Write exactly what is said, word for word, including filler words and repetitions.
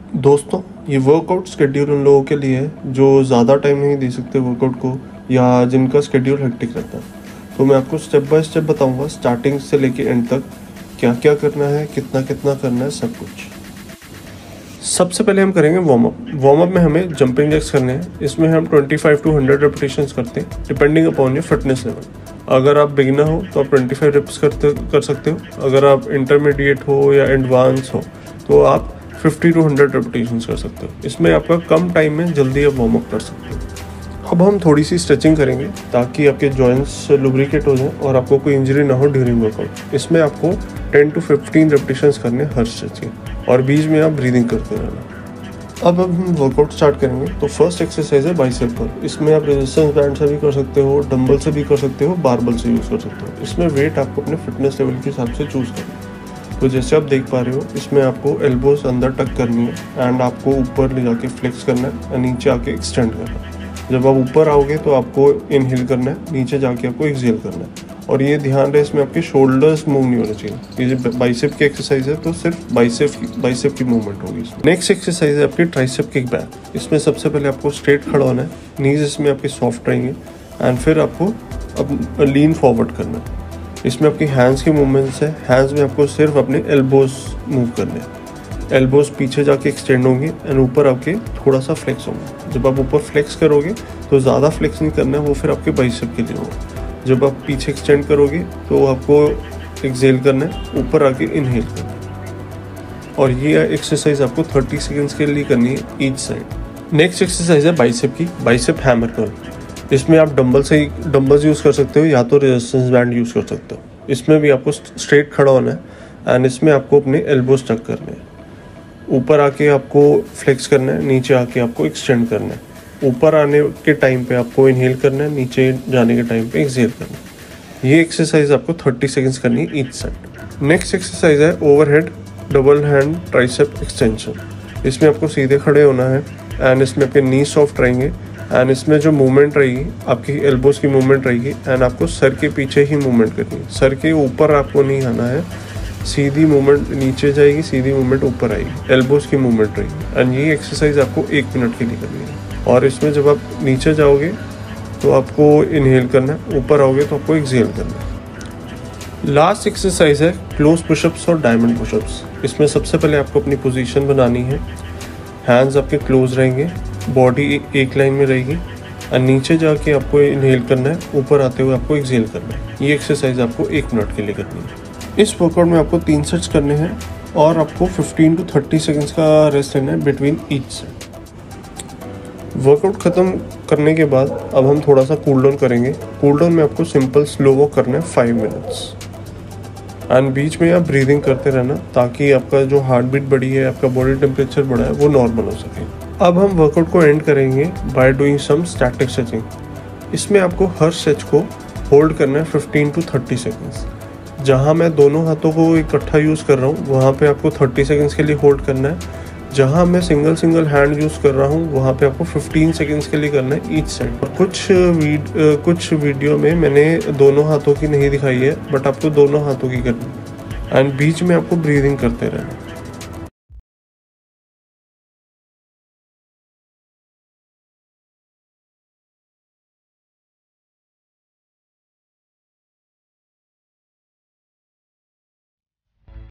दोस्तों, ये workout schedule उन लोगों के लिए है जो ज़्यादा टाइम नहीं दे सकते वर्कआउट को या जिनका शेड्यूल हेक्टिक रहता है। तो मैं आपको स्टेप बाय स्टेप बताऊंगा स्टार्टिंग से लेके एंड तक क्या क्या करना है, कितना कितना करना है, सब कुछ। सबसे पहले हम करेंगे वार्म अप। वार्म अप में हमें जंपिंग जैक्स करने हैं। इसमें हम पच्चीस टू हंड्रेड रेपिटेशंस करते हैं depending upon your fitness level. अगर आप बिगिनर हो तो आप पच्चीस रेप्स करते कर सकते हो। अगर आप इंटरमीडिएट हो या एडवांस हो तो आप पचास टू हंड्रेड रेपिटेशंस कर सकते हो। इसमें आपका कम टाइम में जल्दी आप वार्म अप कर सकते हो। अब हम थोड़ी सी स्ट्रेचिंग करेंगे ताकि आपके जॉइंट्स लुब्रिकेट हो जाएं और आपको कोई इंजरी ना हो ड्यूरिंग वर्कआउट। इसमें आपको टेन टू फिफ्टीन रेपिटेशंस करने हर स्ट्रेचिंग और बीच में आप ब्रीदिंग करते रहना। अब अब हम वर्कआउट स्टार्ट करेंगे। तो फर्स्ट एक्सरसाइज है बाइसेप पर। इसमें आप रेजिस्टेंस बैंड से भी कर सकते हो, डंबल से भी कर सकते हो, बारबल से यूज़ कर सकते हो। इसमें वेट आपको अपने फिटनेस लेवल के हिसाब से चूज़ करना है। तो जैसे आप देख पा रहे हो, इसमें आपको एल्बोस अंदर टक करनी है एंड आपको ऊपर ले जाके फ्लेक्स करना है और नीचे आके एक्सटेंड करना है। जब आप ऊपर आओगे तो आपको इनहेल करना है, नीचे जाके आपको एक्सहेल करना है। और ये ध्यान रहे, इसमें आपके शोल्डर्स मूव नहीं होने चाहिए। ये जो बाइसेप की एक्सरसाइज है तो सिर्फ बाइसेप की बाइसेप की मूवमेंट होगी इसमें। नेक्स्ट एक्सरसाइज है आपकी ट्राइसेप किक बैक। इसमें सबसे पहले आपको स्ट्रेट खड़ा होना है, नीज इसमें आपके सॉफ्ट रहेंगे एंड फिर आपको अब लीन फॉरवर्ड करना है। इसमें आपकी हैंड्स की मूवमेंट्स है। हैंड्स में आपको सिर्फ अपने एल्बोज मूव करने हैं। एल्बोज पीछे जाके एक्सटेंड होंगे एंड ऊपर आपके थोड़ा सा फ्लेक्स होंगे। जब आप ऊपर फ्लेक्स करोगे तो ज़्यादा फ्लेक्स नहीं करना है, वो फिर आपके बाइसेप के लिए होगा। जब आप पीछे एक्सटेंड करोगे तो आपको एक्सहेल करना है, ऊपर आके इनहेल करना है। और ये एक्सरसाइज आपको तीस सेकंड्स के लिए करनी है ईच साइड। नेक्स्ट एक्सरसाइज है बाइसेप की, बाइसेप हैमर कर्ल। इसमें आप डंबल से डंबल्स यूज़ कर सकते हो या तो रेजिस्टेंस बैंड यूज़ कर सकते हो। इसमें भी आपको स्ट्रेट खड़ा होना है एंड इसमें आपको अपने एल्बोज टक करने हैं। ऊपर आके आपको फ्लेक्स करना है, नीचे आके आपको एक्सटेंड करना है। ऊपर आने के टाइम पे आपको इनहेल करना है, नीचे जाने के टाइम पे एक्सहेल करना है। ये एक्सरसाइज आपको तीस सेकंड्स करनी है ईच साइड। नेक्स्ट एक्सरसाइज है overhead double hand tricep extension. इसमें आपको सीधे खड़े होना है एंड इसमें आपके नी सॉफ्ट रहेंगे एंड इसमें जो मूवमेंट रहेगी आपकी एल्बोज की मूवमेंट रहेगी एंड आपको सर के पीछे ही मूवमेंट करनी है। सर के ऊपर आपको नहीं आना है, सीधी मूवमेंट नीचे जाएगी, सीधी मूवमेंट ऊपर आएगी, एल्बोज की मूवमेंट रहेगी। एंड ये एक्सरसाइज आपको एक मिनट के लिए करनी है। और इसमें जब आप नीचे जाओगे तो आपको इनहेल करना है, ऊपर आओगे तो आपको एक्सहेल करना है। लास्ट एक्सरसाइज है क्लोज पुशअप्स और डायमंड पुशअप्स। इसमें सबसे पहले आपको अपनी पोजीशन बनानी है। हैंड्स आपके क्लोज रहेंगे, बॉडी एक लाइन में रहेगी और नीचे जाके आपको इनहेल करना है, ऊपर आते हुए आपको एक्सहेल करना है। ये एक्सरसाइज आपको एक मिनट के लिए करनी है। इस वर्कआउट में आपको तीन सेट्स करने हैं और आपको पंद्रह टू तीस सेकंड्स का रेस्ट लेना है बिटवीन ईच सेट। वर्कआउट ख़त्म करने के बाद अब हम थोड़ा सा कूल डाउन करेंगे। कूल डाउन में आपको सिंपल स्लो वॉक करना है फाइव मिनट्स एंड बीच में आप ब्रीदिंग करते रहना ताकि आपका जो हार्ट बीट बढ़ी है, आपका बॉडी टेम्परेचर बढ़ा है, वो नॉर्मल हो सके। अब हम वर्कआउट को एंड करेंगे by doing some static stretching. इसमें आपको हर स्ट्रेच को होल्ड करना है पंद्रह टू तीस सेकंड्स। जहां मैं दोनों हाथों को इकट्ठा यूज़ कर रहा हूं वहां पे आपको तीस सेकंड्स के लिए होल्ड करना है। जहां मैं सिंगल सिंगल हैंड यूज़ कर रहा हूं वहां पे आपको पंद्रह सेकंड्स के लिए करना है ईच साइड। कुछ वीड, कुछ वीडियो में मैंने दोनों हाथों की नहीं दिखाई है, बट आपको दोनों हाथों की करनी है एंड बीच में आपको ब्रीदिंग करते रहना है।